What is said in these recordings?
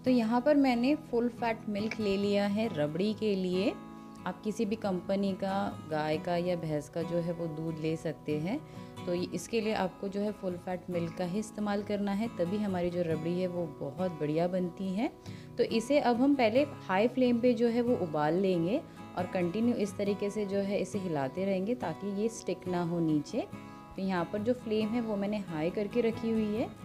तो यहाँ पर मैंने फुल फैट मिल्क ले लिया है रबड़ी के लिए। आप किसी भी कंपनी का, गाय का या भैंस का जो है वो दूध ले सकते हैं। तो इसके लिए आपको जो है फुल फैट मिल्क का ही इस्तेमाल करना है, तभी हमारी जो रबड़ी है वो बहुत बढ़िया बनती है। तो इसे अब हम पहले हाई फ्लेम पे जो है वो उबाल लेंगे और कंटिन्यू इस तरीके से जो है इसे हिलाते रहेंगे ताकि ये स्टिक ना हो नीचे। तो यहाँ पर जो फ्लेम है वो मैंने हाई करके रखी हुई है।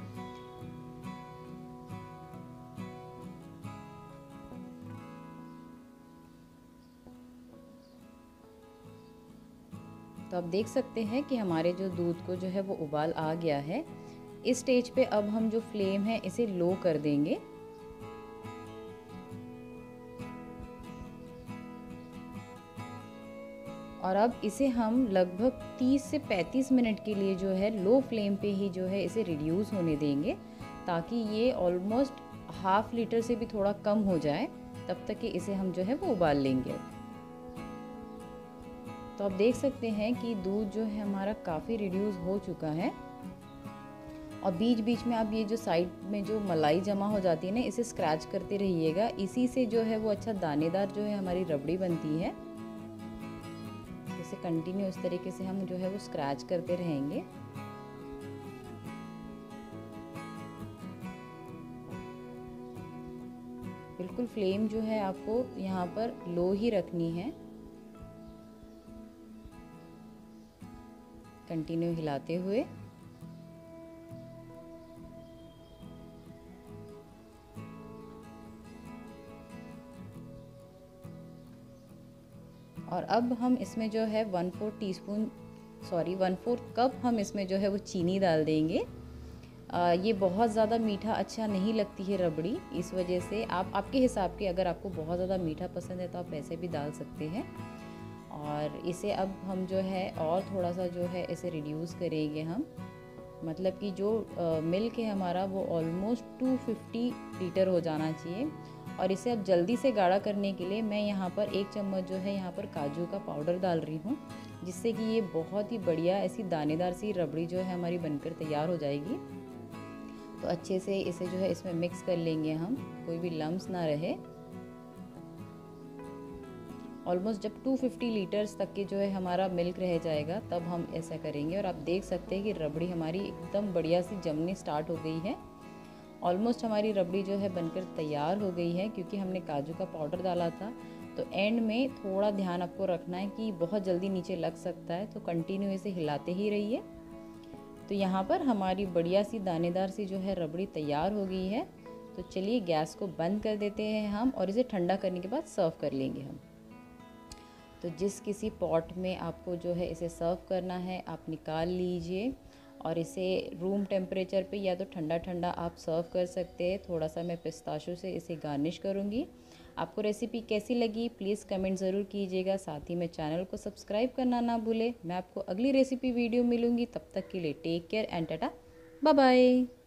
तो आप देख सकते हैं कि हमारे जो दूध को जो है वो उबाल आ गया है। इस स्टेज पे अब हम जो फ्लेम है इसे लो कर देंगे। और अब इसे हम लगभग 30 से 35 मिनट के लिए जो है लो फ्लेम पे ही जो है इसे रिड्यूस होने देंगे, ताकि ये ऑलमोस्ट हाफ लीटर से भी थोड़ा कम हो जाए। तब तक कि इसे हम जो है वो उबाल लेंगे। तो आप देख सकते हैं कि दूध जो है हमारा काफ़ी रिड्यूस हो चुका है। और बीच बीच में आप ये जो साइड में जो मलाई जमा हो जाती है ना, इसे स्क्रैच करते रहिएगा। इसी से जो है वो अच्छा दानेदार जो है हमारी रबड़ी बनती है। इसे कंटिन्यू इस तरीके से हम जो है वो स्क्रैच करते रहेंगे। बिल्कुल फ्लेम जो है आपको यहाँ पर लो ही रखनी है, कंटिन्यू हिलाते हुए। और अब हम इसमें जो है 1/4 कप हम इसमें जो है वो चीनी डाल देंगे। ये बहुत ज़्यादा मीठा अच्छा नहीं लगती है रबड़ी, इस वजह से आप आपके हिसाब के, अगर आपको बहुत ज़्यादा मीठा पसंद है तो आप वैसे भी डाल सकते हैं। और इसे अब हम जो है और थोड़ा सा जो है इसे रिड्यूस करेंगे हम। मतलब कि जो मिल्क है हमारा वो ऑलमोस्ट 250 लीटर हो जाना चाहिए। और इसे अब जल्दी से गाढ़ा करने के लिए मैं यहाँ पर 1 चम्मच जो है यहाँ पर काजू का पाउडर डाल रही हूँ, जिससे कि ये बहुत ही बढ़िया ऐसी दानेदार सी रबड़ी जो है हमारी बनकर तैयार हो जाएगी। तो अच्छे से इसे जो है इसमें मिक्स कर लेंगे हम, कोई भी लम्स ना रहे। ऑलमोस्ट जब 250 लीटर्स तक के जो है हमारा मिल्क रह जाएगा तब हम ऐसा करेंगे। और आप देख सकते हैं कि रबड़ी हमारी एकदम बढ़िया सी जमने स्टार्ट हो गई है। ऑलमोस्ट हमारी रबड़ी जो है बनकर तैयार हो गई है, क्योंकि हमने काजू का पाउडर डाला था। तो एंड में थोड़ा ध्यान आपको रखना है कि बहुत जल्दी नीचे लग सकता है, तो कंटिन्यू इसे हिलाते ही रहिए। तो यहाँ पर हमारी बढ़िया सी दानेदार सी जो है रबड़ी तैयार हो गई है। तो चलिए गैस को बंद कर देते हैं हम, और इसे ठंडा करने के बाद सर्व कर लेंगे हम। तो जिस किसी पॉट में आपको जो है इसे सर्व करना है आप निकाल लीजिए, और इसे रूम टेम्परेचर पे या तो ठंडा ठंडा आप सर्व कर सकते हैं। थोड़ा सा मैं पिस्ताशों से इसे गार्निश करूँगी। आपको रेसिपी कैसी लगी प्लीज़ कमेंट ज़रूर कीजिएगा। साथ ही में चैनल को सब्सक्राइब करना ना भूलें। मैं आपको अगली रेसिपी वीडियो मिलूँगी, तब तक के लिए take care and tata, bye bye.